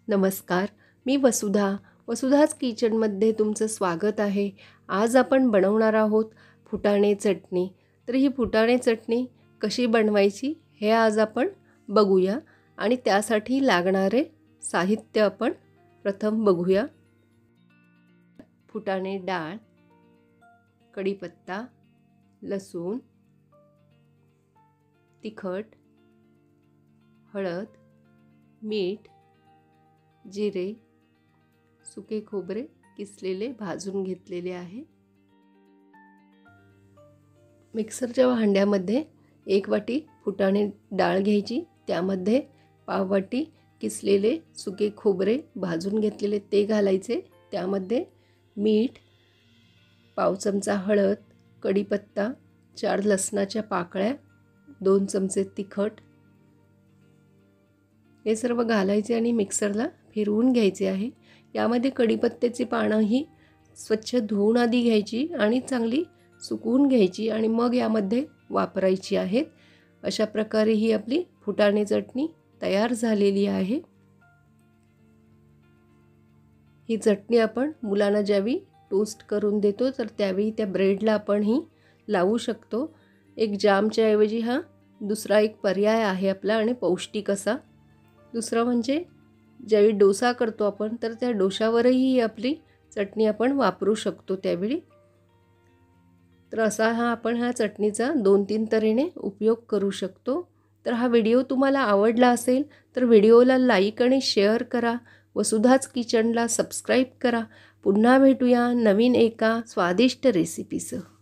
नमस्कार, मी वसुधाच किचनमध्ये तुमचं स्वागत आहे। आज आपण बनवणार आहोत फुटाणे चटणी। तर ही फुटाणे चटणी कशी बनवायची हे आज आपण बघूया आणि त्यासाठी लागणारे साहित्य आपण प्रथम बघूया। फुटाणे डाळ, कढीपत्ता, लसूण, तिखट, हळद, मीठ, जिरे, सुके खोबरे किसलेले भाजून घेतलेले आहे। मिक्सरच्या भांड्यामध्ये 1 वाटी फुटाणे डाळ घ्यायची, त्यामध्ये पाव वाटी किसलेले सुके खोबरे भाजून घेतलेले ते घालायचे, त्यामध्ये मीठ, पाव चमचा हळद, कढीपत्ता, 4 लसणाच्या पाकळ्या, 2 चमचे तिखट हे सर्व घालायचे आणि मिक्सरला फिरवून घ्यायचे आहे। यामध्ये कढीपत्त्याची पानं ही स्वच्छ धुवून आधी घ्यायची आणि चांगली सुकवून घ्यायची आणि मग यामध्ये वापरायची आहेत। अशा प्रकारे ही आपली फुटाणे चटणी तयार झालेली आहे। ही चटणी आपण मुलांना ज्यावेळी टोस्ट करून देतो तर त्यावेळी त्या ब्रेडला आपण ही लावू शकतो। एक जामच्या ऐवजी हा दुसरा एक पर्याय आहे आपला आणि पौष्टिक असा। दुसरं म्हणजे ज्यावेळी डोसा करतो आपण तर त्या डोशावरही आपली चटणी आपण वापरू शकतो त्यावेळी। तर असा आपण ह्या चटणीचा 2-3 तऱ्हेने उपयोग करू शकतो। तर हा व्हिडिओ तुम्हाला आवडला असेल तर व्हिडिओला लाईक आणि शेअर करा, वसुधाच किचनला सबस्क्राईब करा। पुन्हा भेटूया नवीन एका स्वादिष्ट रेसिपीसह।